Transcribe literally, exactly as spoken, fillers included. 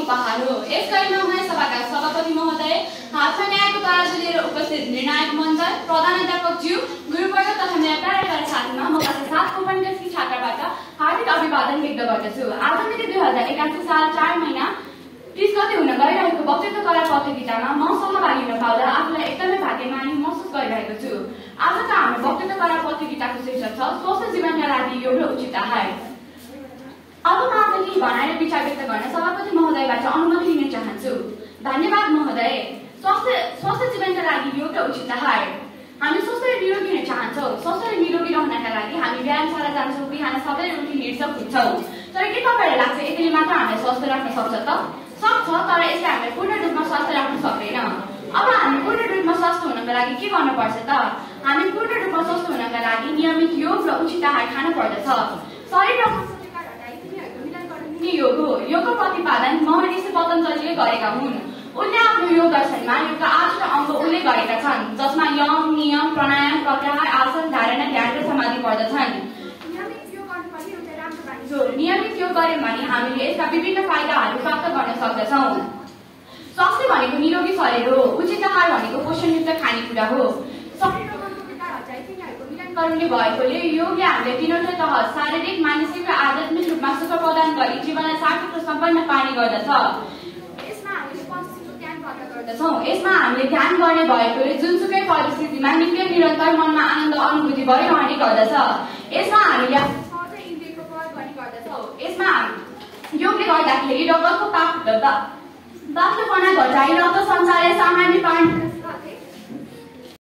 उपहार हो। यस कड़ीमा महासभाका सभापति महोदय, हातमा न्यायको तराजु लिएर उपस्थित निर्णायक मञ्च, प्रधानाध्यापकज्यू, गुरुवर्ग तथा मेरा प्यारा प्यारा साथीमा म कक्षा सात उपन्यासी छात्राबाट हार्दिक अभिवादन व्यक्त गर्दछु। आज मिति दुई हजार एकासी साल चार महिना तीस गते हुन गइरहेको वक्तृत्व कला प्रतियोगितामा म सहभागी हुन पाउँदा आफूलाई एकदमै भाग्यमानी महसुस गरिरहेको छु। आजको हाम्रो वक्तृत्व कला प्रतियोगिताको शीर्षक छ स्वस्थ जीवनका लागि योग र उचित आहार। अब म आफूले भनाएर विचार व्यक्त गर्न सभापति महोदयबाट अनुमति लिन चाहन्छु। धन्यवाद महोदय। स्वस्थ स्वस्थ जीवनका लागि योग र उचित आहार। हामी स्वस्थ र निरोगी हुन चाहन्छौँ। स्वस्थ र निरोगी रहनका लागि हामी व्यायामशाला जान्छौँ, बिहान सबैले उठी हिँड्छौँ, कुद्छौँ। तर के तपाईँलाई लाग्छ यसले मात्र हामीलाई स्वस्थ राख्न सक्छ त? सक्छ, तर यसले हामीलाई पूर्ण रूपमा स्वस्थ राख्न सक्दैन। अब हामी पूर्ण रूपमा स्वस्थ हुनका लागि के गर्नुपर्छ त? हामी पूर्ण रूपमा स्वस्थ हुनका लागि नियमित योग र उचित आहार खानु पर्दछ। शरीर र योग हो। योगको प्रतिपादन महर्षि पतञ्जलिले गरेका हुन्। उनले आफ्नो योग दर्शनमा योगका आठवटा अङ्ग उल्लेख गरेका छन्, जसमा यम, नियम, प्राणायाम, प्रत्याहार, आसन, धारणा, ध्यान र समाधि पर्दछन्। नियमित योग गर्यौं भने हामीले यसका विभिन्न फाइदाहरू प्राप्त गर्न सक्दछौँ। स्वास्थ्य भनेको निरोगी शरीर हो। उचित आहार भनेको पोषणयुक्त खानेकुरा हो। गराउने भएकोले योगले हामीले तीनवटै तह शारीरिक, मानसिक र आध्यात्मिक रूपमा सुख प्रदान गरी जीवनलाई सार्थक र सम्पन्न पार्ने गर्दछ। यसमा हामीले ध्यान गर्ने भएकोले जुनसुकै परिस्थितिमा निकै निरन्तर मनमा आनन्द अनुभूति भइरहने गर्दछ। यसमा हामीले यसमा योगले गर्दाखेरि रगतको तापमानमा घटाई रक्त सञ्चालन सामान्य पार्न